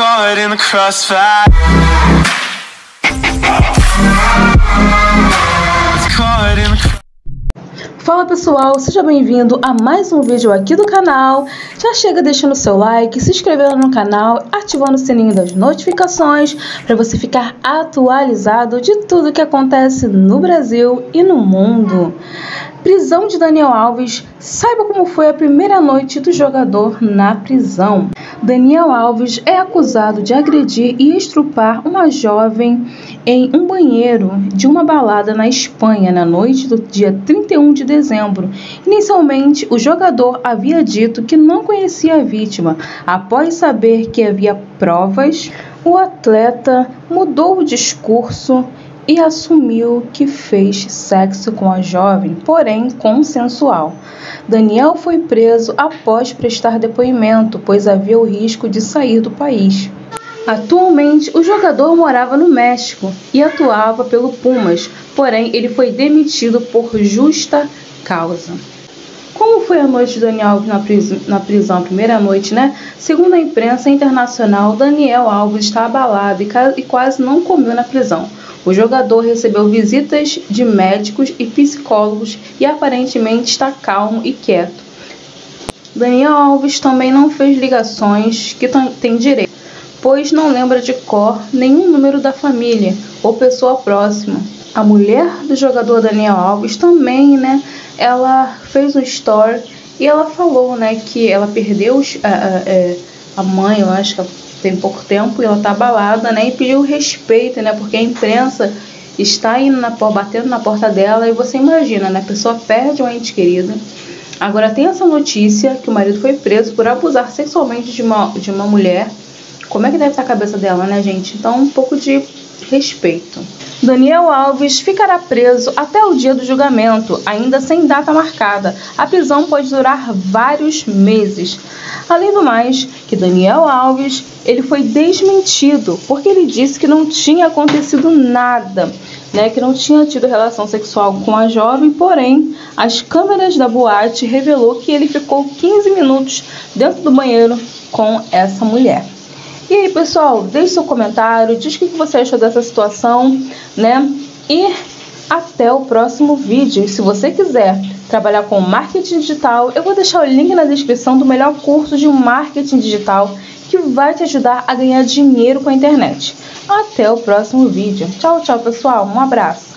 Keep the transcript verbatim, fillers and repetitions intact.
caught in the crossfire. Caught in the... Fala pessoal, seja bem-vindo a mais um vídeo aqui do canal. Já chega deixando seu like, se inscrevendo no canal, ativando o sininho das notificações para você ficar atualizado de tudo que acontece no Brasil e no mundo. Prisão de Daniel Alves. Saiba como foi a primeira noite do jogador na prisão. Daniel Alves é acusado de agredir e estrupar uma jovem em um banheiro de uma balada na Espanha na noite do dia trinta e um de dezembro. Inicialmente, o jogador havia dito que não conhecia a vítima. Após saber que havia provas, o atleta mudou o discurso e assumiu que fez sexo com a jovem, porém consensual. Daniel foi preso após prestar depoimento, pois havia o risco de sair do país. Atualmente, o jogador morava no México e atuava pelo Pumas, porém ele foi demitido por justa causa. Como foi a noite de Daniel Alves na prisão, na prisão, a primeira noite, né? Segundo a imprensa internacional, Daniel Alves está abalado e quase não comeu na prisão. O jogador recebeu visitas de médicos e psicólogos e aparentemente está calmo e quieto. Daniel Alves também não fez ligações que tem direito, pois não lembra de cor nenhum número da família ou pessoa próxima. A mulher do jogador Daniel Alves também, né, ela fez um story e ela falou, né, que ela perdeu a, a, a mãe, eu acho que tem pouco tempo, e ela tá abalada, né, e pediu respeito, né, porque a imprensa está indo na porta, batendo na porta dela, e você imagina, né, a pessoa perde um ente querido. Agora tem essa notícia que o marido foi preso por abusar sexualmente de uma, de uma mulher. Como é que deve estar a cabeça dela, né, gente? Então, um pouco de respeito. Daniel Alves ficará preso até o dia do julgamento, ainda sem data marcada. A prisão pode durar vários meses. Além do mais, que Daniel Alves ele foi desmentido, porque ele disse que não tinha acontecido nada, né, que não tinha tido relação sexual com a jovem, porém, as câmeras da boate revelou que ele ficou quinze minutos dentro do banheiro com essa mulher. E aí, pessoal, deixe seu comentário, diz o que você achou dessa situação, né? E até o próximo vídeo. E se você quiser trabalhar com marketing digital, eu vou deixar o link na descrição do melhor curso de marketing digital que vai te ajudar a ganhar dinheiro com a internet. Até o próximo vídeo. Tchau, tchau, pessoal. Um abraço.